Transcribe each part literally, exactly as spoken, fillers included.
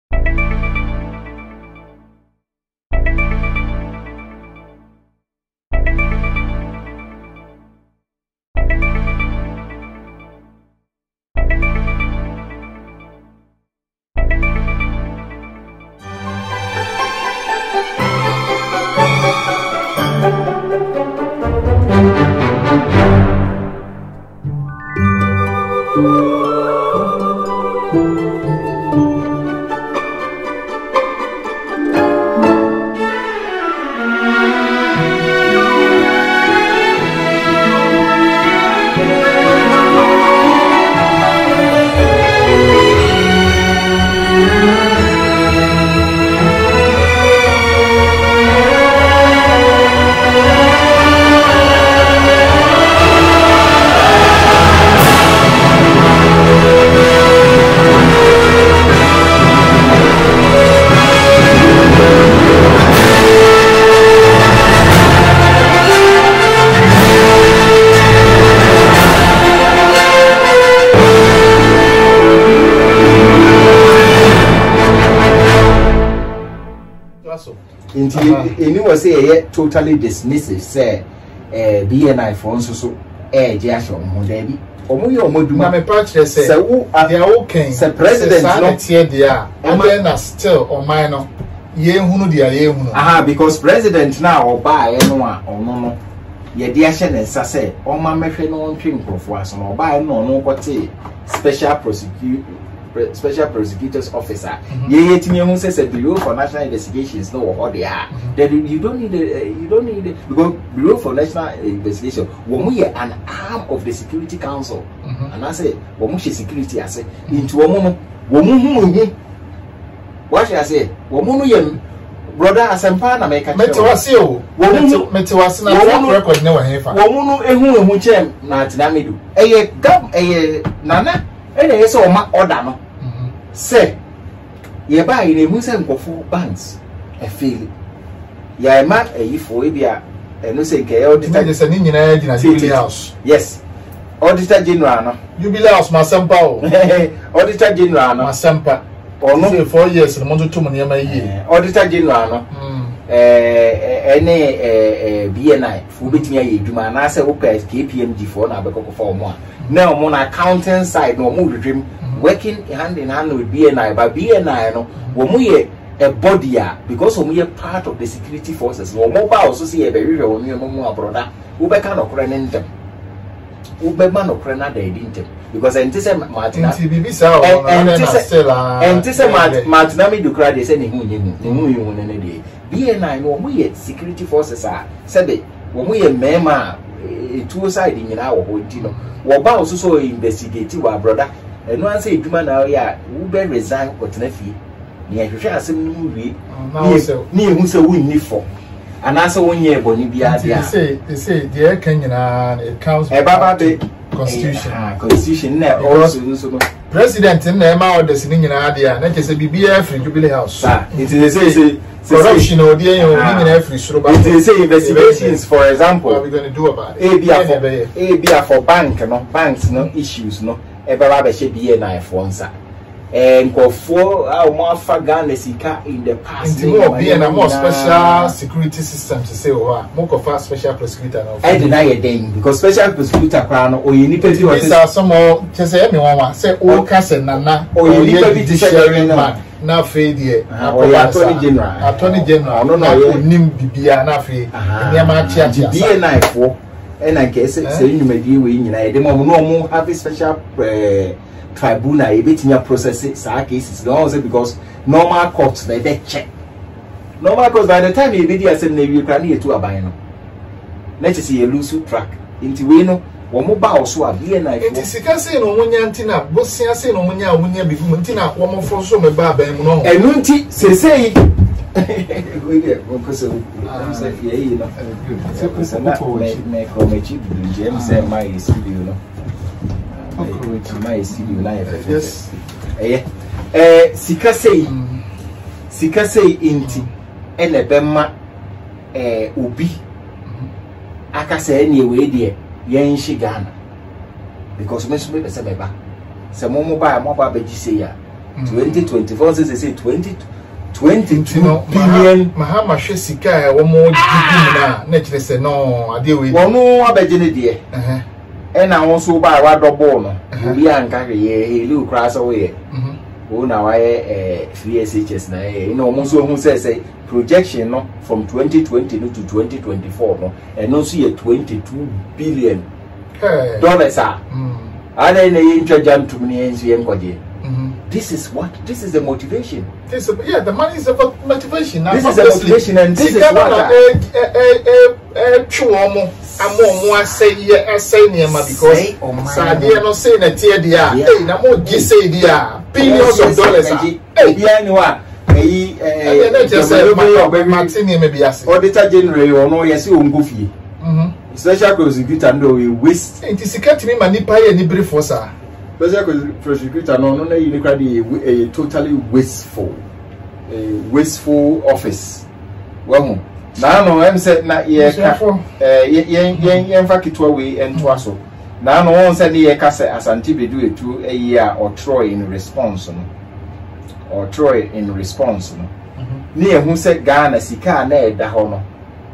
Ini was say totally dismissive say eh B N I for so so eh je aso mo da bi omo ye omo duma me pa kire say say wo they are okay say president no tie dia and then na still on mine no ye hunu dia ye hunu aha because president na oba e no a ono no ye dia hye ne nsa say o ma mehwe no ntwe nkrofo aso no oba e no no kote special prosecutor special prosecutors officer ye ye timi hu say Bureau for National Investigations no what they are then you don't need a, you don't need a, because Bureau for National Investigation wo mu ye an arm of the Security Council and I say wo mu she security ase into wo mu no wo mu hu hu what I say wo mu no ye brother asempa na make a metewase o wo mu metewase na track record ne wo hefa wo mu no ehu ehu chem na atinamedu eye gam eye nana ene ye say o ma order no say ye ba ine hu say nkofo banks e fail ya ma eyi fo e bia eno say nke auditor je say ni nyina gina Jubilee House yes auditor general no Jubilee House Masempa o auditor general no Masempa ono say four years no mo to mo nyama yi auditor general no eh ene eh B N I fo betimi aye dwuma na say wo K P M G for na abekoko for mo a na mo na accounting side no mo redwem working hand in hand with B N I, but B N I no womuye a body because womuye part of the security forces. No mobile also see a very very womuye brother. Ube can okre nentem. Ube man okre na de dintem because entise Martina. Entise Martina mi dukra de say ne hu nyemu ne hu hu ne ne de. B N I no womuye security forces are sabe womuye mema two side nyina wo ho di no. Wo ba also so investigate wa brother. And one say Duma now, yeah, who be resign or Tenefi. Near you shall see me, near who say we need for. And answer one year, Bonibia. They say, they say, the Kenyan, it counts a Baba Constitution. Constitution, also President in the amount of the singing idea, and that is a B B F in Jubilee House. It is a corruption or the every show. It is a investigations, for example. What are we going to do about it? A B A for bank, no banks, no issues, no. Eba be she B N I for answer. And go for our more Ghana sika in the past. More be a more special security system to say what more of special prosecutor. I deny a thing because special prosecutor crown or you need to do these are some more just say anyone say oh Castle Nana or you need to be sharing man. Now fade here or attorney general. Attorney general no no nim bibia na fe nyama chia chia. B N I for and I guess say you may deal with you know, the more have a special uh, tribunal, a bit in your process, our cases, also because normal courts they they check. Normal courts by the time you be there, say you can hear to a bino. Let's see a loose track into we know one mobile so a B N I. It is a say no one yantina, but see, I say no one ya, when you be Muntina, one more for so my baba and no. And Munti say say. We get one person. I'm saying, yeah, you know. So, person that make from a cheap James and my studio, my studio life. Yes. Eh, eh, Sika say, Sika say, inti, ele bema, eh, ubi. Aka say anyway, dear, yen Ghana. Because most people say, Beba, some mobile, mobile, but you say, twenty twenty-four say say twenty twenty-two billion mahama hwe sika e wo mo gigi na na kire se no ade we wono abegene de eh e na won so ba wa double no obi anka hwe ye elu kra so we mhm wo na wa eh free S H S na eh no mo so hu say say projection no from twenty twenty to twenty twenty-four no and no so ye twenty-two billion dollars ah ana na ye ntwa jantum ne ensu ye nkoje. This is what this is the motivation. This is, yeah, the money is about motivation. This is the motivation, and this is what eh eh eh chuomo amo mo say ye say niema because Sadia no say na tie dia eh na mo gi say dia billions of dollars. Eh bia ni wa eh eh na just say Martin me bia say auditor general ono ye say ongo fie. Mhm. Special prosecutor ndo we waste. It is secret me manipa ye ni brief for sir. Special prosecutor no no na you a totally wasteful a wasteful office. Well, now no I'm said na ye ka eh yen yen yen fa kitwa we ento aso. Now no one said ye ka say Asante bedu etu a year or Troy in response no. Or Troy in response no. Ni ehun say Ghana sika na eda ho no.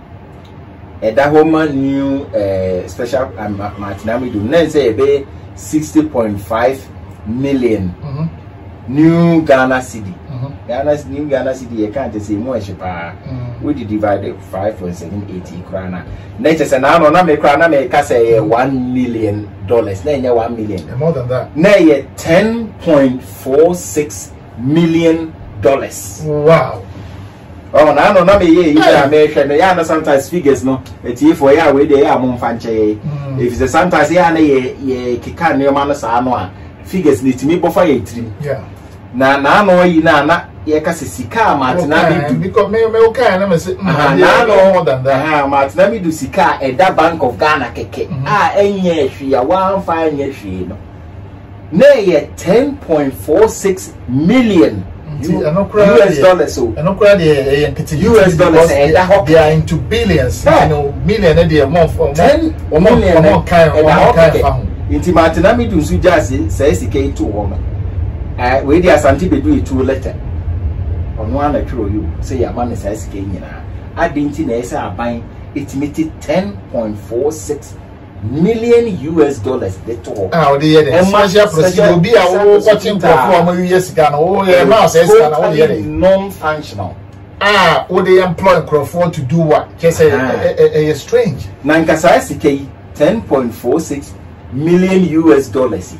Eda ho ma new eh special Martin do na say e be sixty point five million mm-hmm. new Ghana cedi. Mm-hmm. Ghana's new Ghana cedi you can't say more cheaper. Mm-hmm. We divided five point seven eight krana. Next say now na me krana me ka say one million dollars. Na one million. More than that. Na ten point four six million dollars. Wow. Oh, na no na me ye ya me hwe no ya na sometimes figures no eti for ya we dey ya mo mfa nche if the sometimes ya na ye ye kika ne ma no sa no a figures ni timi bofa ye trim yeah na na no yi na na ye ka se sika matina bi du because me me okay na me say na no more than that ha matina bi du sika e da Bank of Ghana keke a enye hwe ya one five nye hwe no na ye ten point four six million U S dollars so and not the U S dollars and they are into billions you know million a day month or ten or million more kind of kind into Martina me do so just say sika to woman eh we dey Asante bedu it two letter ono ana tworo you say ya man say sika nyina adinti na ese aban estimated ten point four six million U S dollars they talk. Ah, they hear the special procedure. Be a watching for four years ago. Oh, yeah, now says non-functional. Ah, oh, they employ Crawford to do what? Just a a strange. Nankasa sike ten point four six million U S dollars.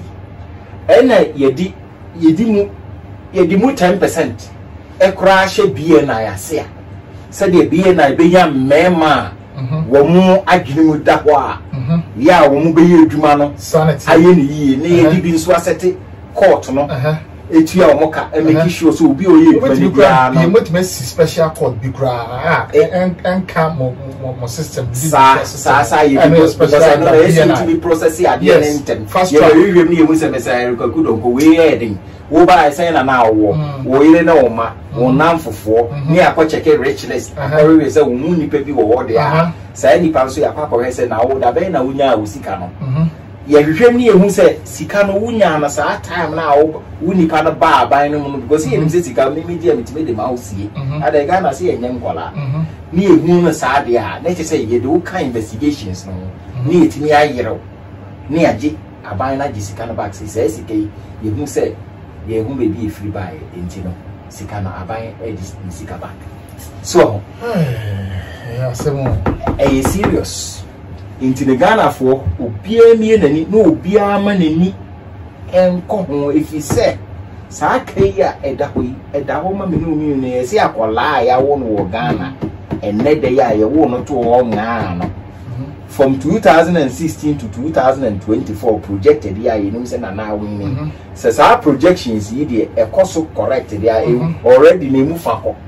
Ena yedi yedi mu yedi mu ten percent. E crash B N I asia. Said the B N I be ya mema. Womu adwinu da ho a ya womu be ye adwuma no sanity aye ne yi ne ye bi nso asete court no etu ya womu ka e make sure so obi oye adwuma bia no you must make special court bi kra ah en en ka mo mo system sa sa sa ye bi special no e to be process ya de enten fast track ye wiem ne ye mu se mesa ko kudo ko we heading wo ba say na na wo wo ire na wo ma wo nam fofo ni akọ check richness akọ we say wo mu nipa bi wo wo de a say nipa so ya papa we say na wo da be na wunya wo sika no ye hwehwem ni ehu say sika no wunya na sa time na wo wo nipa no ba aban no mu because ye nim say sika me me dia metime de ma wo sie ada ga na say ye nyenkola ni ehu no sa de a na che say ye de wo kan investigations no ni etimi ayero ni age aban na sika no back say sika ye hu say ye hu be bi free buy enti no sika na aban e di sika back so yeah semo e serious enti the Ghana for obia mie nani no obia ma nani enko ho if you say sa kai ya eda ho eda ho ma me no mi no ye se akola ya wo no Ghana enne de ya ye wo no to ho nga no from two thousand sixteen to two thousand twenty-four projected ya you know say na na winning so sa projections yi dey e cost correct they are already na mu fa ko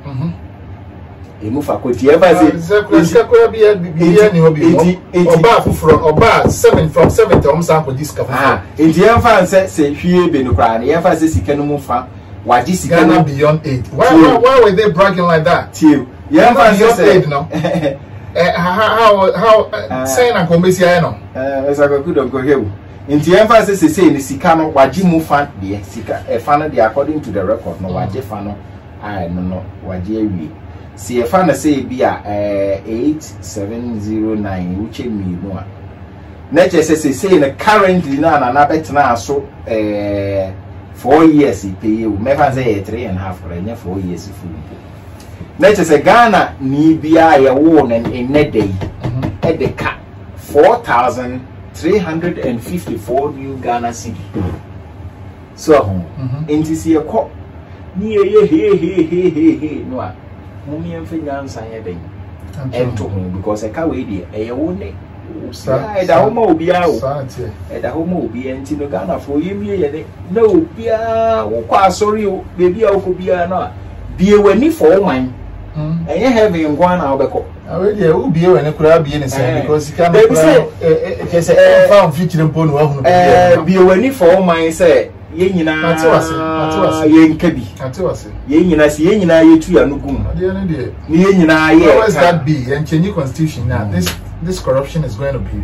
e mu fa ko ti e ba say ko bia bia ni obi oba fufuro oba seven from seven to omsa ko discover ah e di en fa say say hwie be no kra na e fa say sika no mu fa wa di sika Ghana beyond eight why why, why were they bragging like that till e fa say no Uh, how how how uh, uh, saying and commercial no eh esa ko kudo ko hewu Nti emphasis say say ni sika no waje mu fan de sika e fan no de according to the record no waje fan no ai no no waje awie si e fan say bi a eh eight seven zero nine uche mi no a na che say say na currently na na na betena so eh four years pay you me fa say three and a half renya four years full na che say Ghana ni bia ye wo na enne dey e de ka four thousand three hundred fifty-four new Ghana cedi. So, mm-hmm. Inti si e ko ni ye he he he he he no a mummy emfenya nsan ye den. Ento ho because e ka we dey e ye wo ne. E da ho ma obi a wo. E da ho ma obi enti no Ghana fo ye mie ye ne. Na obi a wo kwa asori o bebi a wo ko bia no a bie wani for man. Mm. And you have in one hour. I will be when I could be in the same because you can't say, I found future and bone. Be when for my say, Yenina, Yenkabi, Yenina, Yenina, you two are no good. Yenina, yes, that be and change constitution now. This this corruption is going to be.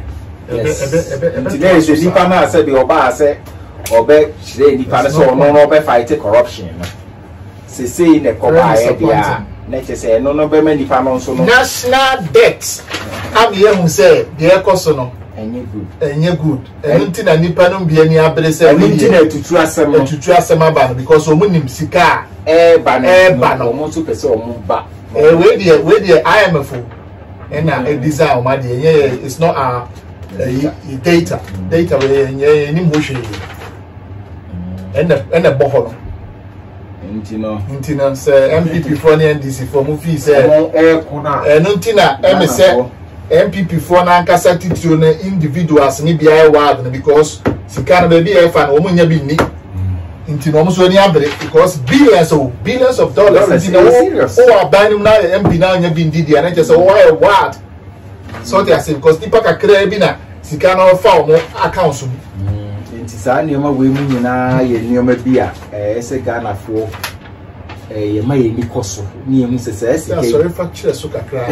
Today is the Nipana said the Oba said, or bet she Nipana so no no fight corruption. Say say in the Coba idea. Say no no be many family so no national debt am here who say the cost no enye good enye good enti na nipa no bia ni abere say enti na tutu asem no tutu asem aba because o munim sika e ba no e ba no mo so pese o mo ba e we dey we dey I M F and na e design o ma dey enye it's not a data data we enye ni mo hwe and and the boho Intino, Intino, say M P P for the N D C for movie say, eh, Kuna, and Untina, M S A, M P P for Nankasa Titune individuals, maybe I ward because she can't be a fan, woman, you be me. Intino, almost any other because billions of billions of dollars, serious. Oh, buying now, M P now, you've been did, and I just say, why, what? So they are saying, because people can create bina, she cannot found more accounts. Sa nioma we mu nyina ye nioma bia eh se Ghana fo eh ye ma ye ni koso ni emu se se se sorry facture so kakra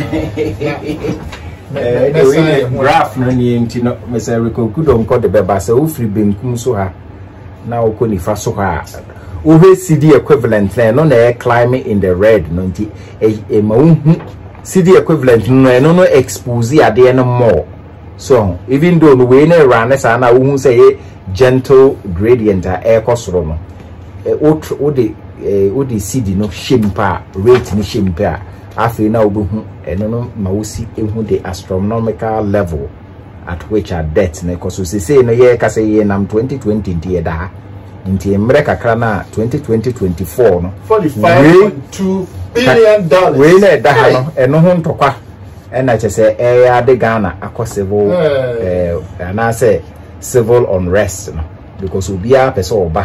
eh we graph no ni nti no me se rekokudo nko de beba se ofri benkum so ha na okoni fa so ha o he C D equivalent no na e climb in the red no nti e ma unhu C D equivalent no no no expose ade no more so even though no we na run sa na unhu say gentle gradient a air cosro no e o de o de cd no shimpa rate ni shimpa afi na obehu eno no ma wosi ehu the astronomical level at which our debt na koso se say no ye ka say ye nam twenty twenty die da nti emre kakra na twenty twenty twenty-four no forty-five point two billion dollars we na da ha no eno ho ntokwa e na che say e ya de Ghana akosebo eh na say civil unrest no because obia person oba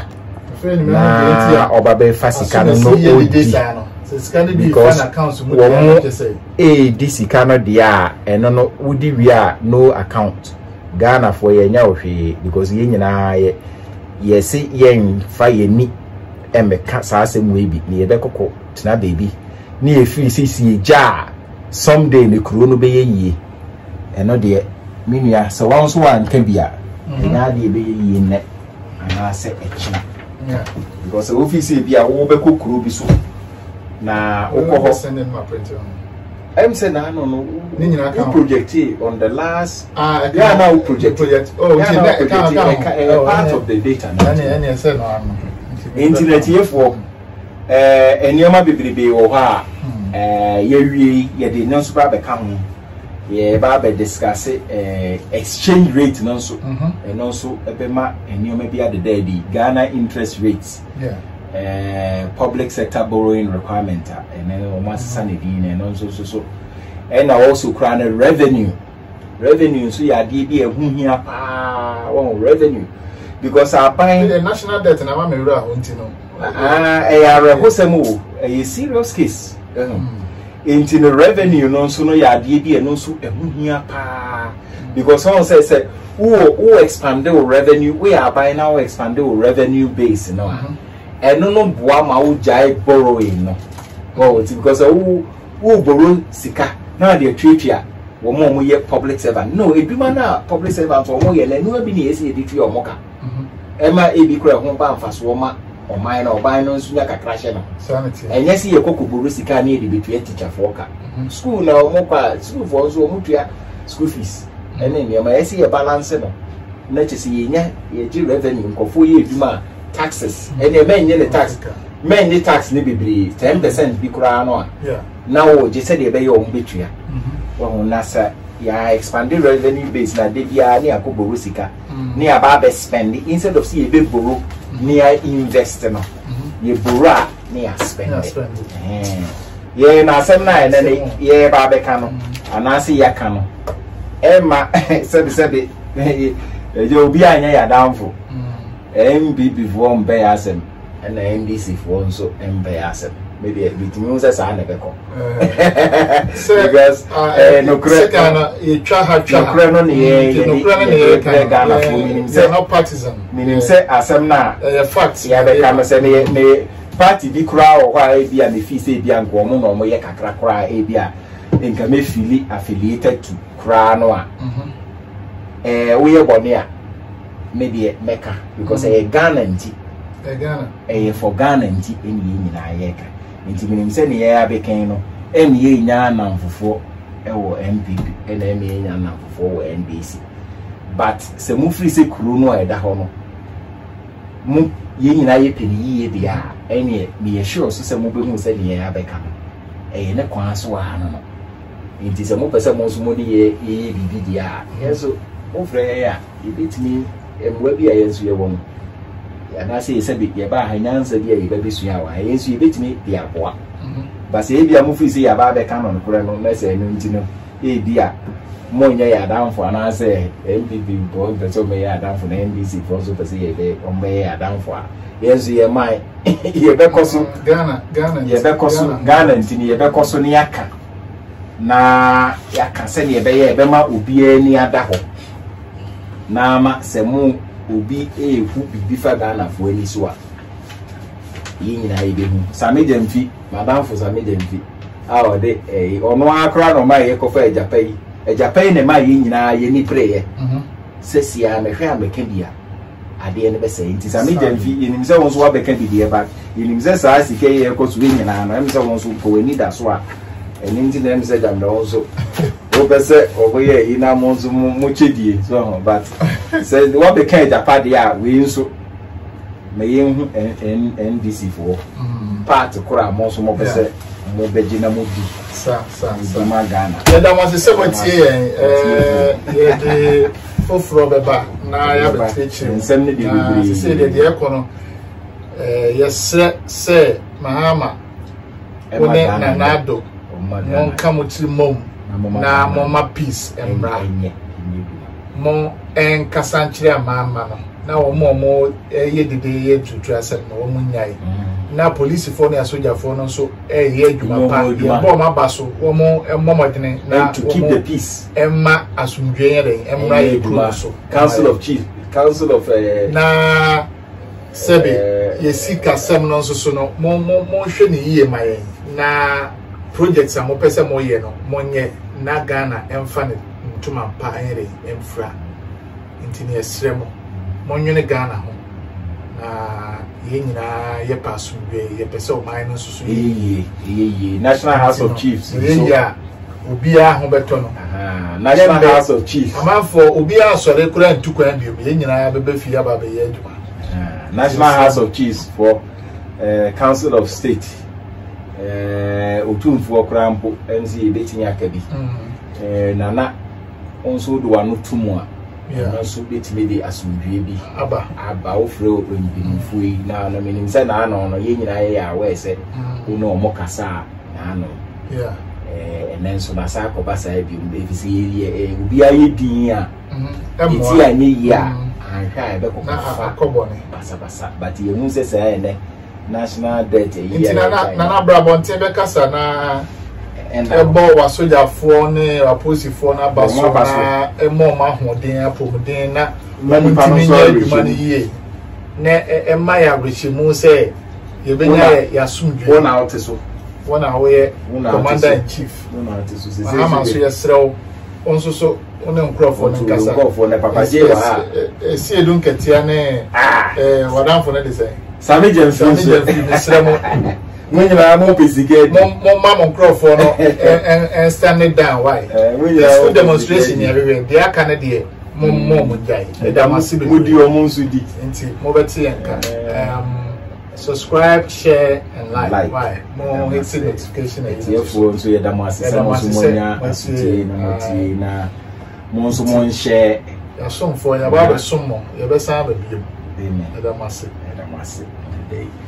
na oba be fasika no no odi because eh disika no dia eno no udi wi a no account Ghana for ye nya ohwe because ye nyina ye yesi yen fa ye ni emeka saasem we bi ni ye be kokko tena baby ni e free sisi ja someday ne kuro no be ye yie eno de minua so wan so wan ka bia na de be ye ne ana se echi because office bi a wo be kokuro bi so na okoho I'm saying no no no project on the last ah yeah now project project oh yeah, now project can, can, can, uh, part oh, of the data any any say no internet here for eh enioma bebrebe wo ha eh ye wie ye de no super be kan ye ba be discuss eh exchange rate no so and also ebe ma enioma bi ade da di Ghana interest rates yeah Uh, public sector borrowing requirement uh, and then almost sanity and also so so and also crown revenue revenue so ya D B a who here pa one revenue because our buying the national debt and I'm a no ah a rehosemo a serious case into the revenue no so no ya D B and also a who here pa because someone says say who who expand the revenue we are buying now expand the revenue base you know mm-hmm. And no no boa ma wo jai borrowing no oh it's because who who borrow sika na dey twetwea wo mo ye public servant no eduma na public servant wo mo ye na no bi na esi editu yo moka ema ebi kura ho ba mfaso wo ma oman na oban no nsunya kakra hye no sanity enye si ye kokoburu sika na edi betu teacher for ka school na wo kwa school for so wo mutua school fees ene ne ma esi ye balance no na chese ye nya ye ji revenue nkofo ye eduma taxes ene men nye ne tax men nye tax ne bebre ten percent bi kura no yeah na wo je se de be ye o betua wo na sa ya expanded revenue base na de bia ne akoburu sika ne aba be spend instead of see ye be borrow near invest no ye borrow near spend eh ye na asem na ene ne ye ba be ka no anase ya ka no e ma se se be ye obi anya ya downfall M B B for mbe asem and M D C for so mbe asem maybe bitimi unse sa na be ko because eh no kre kana ye twa ha twa no kre no ne ye no kre no ne ye Ghana for minim say no partisan minim say asem na eh fact ya be ka no say ne ne party bi kra o kwa e bia me fi say bia nko mo no mo ye kakra kra e bia nka me fili affiliated to kra no a eh we ye bone a maybe Mecca because mm. a Ghana nti a Ghana eh for Ghana nti eni nyina yeka nti minim se ne ya beken no em ye nya namfofo e wo M P P e na em ye nya namfofo wo N D C but se mu free se kuru no e da ho no mu ye nyina ye peni ye bia eni me ye sure so se mu be hu se ne ya beka no e ne kwan so wa no no nti se mu pese mu so mu ye ye bibi dia yeso o frɛ ya ibitimi emwa bi ayensu ye won ya na se se bi ye ba hanyansa bi ye ba bisu ya wa ayensu ye betimi bi aboa ba se e bi amufi se ya ba be canon kure no na se enu nti no e bi a mo nya ya danfo na se M P P bo be so me ya danfo na N D C for so pese ye be o me ya danfo a yensu ye mai ye be koso Ghana Ghana ye be koso Ghana nti ni ye be koso ni aka na yaka se ni ye be ye be ma obi ani ada ho na ma se mu obi ehu bibi fa Ghana fo ani so a yi nyina ye be hu Sameja Mfi madam fo Sameja Mfi a o de eh ono akra no ma ye kofa ejapai ejapai ne ma yi nyina ye ni prayer mhm sesia me hwe ameka bia ade ne be se nti Sameja Mfi yenim se won so wa beka bia ba yenim se sa sike ye ko so nyina na em se won so ko ani da so a eni nti na em se jam da won so o pese oboye ina monzo mu chedie so but say what be kind Japan dia we nso me yen N D C for part kura monzo mo pese mo beji na mo bi sa sa sa ma Ghana ya da mo se se mo tie eh ye de foforo beba na ya be techi nsem ne de bibiri se de de ekono eh yesre se mahama one na nado mon kamotri mom na mama peace embra mo en kasanchire amama no na wo mo mo ye dede ye tutu asem na wo munyai na police for na soldier for no so eh ye adwuma pa ye bo ma baso wo mo momodene na to keep the peace emma asumdwe ye den emra ye kru so council of chief council of uh, na sebe uh, ye sika sem no so so no mo mo mo hwe ne yiye maye na projects am pese mo ye no monye na Ghana emfa ne ntuma pa ayere emfra intini esremo monye ne Ghana ho na ye nyina ye pasu be ye pese o mai no susu ye ye ye National House of Chiefs ye ya obi a ho beto no aha National House of Chiefs amafo obi a sore kura ntukwan bi ye nyina be be fi aba be ye aduma National House of Chiefs for uh, Council of State eh otumfo okrampo nzi ebetinya akabi eh nana onso do wanu tumu a na so betime de asumdwe bi aba aba ofre obenbinfo yi na na menim se na ano no ye nyina ye ya we se uno omo kasa na ano yeah eh enenso na sa akoba sa bi ebisi ye obi aye din a eti anye yi a anhwa ebe kokfa akobo ne basa basa but ye mu se se ene national debt year intina na na brabo ntembe kasa na ebo wa soldier fo ne aposi fo na baso na emo ma hoden apomden na ntimi nya adwuma ne yie na emma ya brechimu se ye benya ya sumdwe wona ote so wona we commander in chief wona ote so se ama so ye srew also so on a microphone and Casa for the Papa J. See, don't get Tiane. Ah, what I'm for the say. Sammy James, when you are more busy, get more mamma microphone and stand it down. Why? This demonstration everywhere. They are Canadian. More would die. That must be good. You almost did it. Mobility and subscribe, share, and like. Like. Why? More hits notification. It's your phone, so you're the master. Monsoon share. Your song for your barber, some more. Your best have a view. Amen. The massive, the massive day.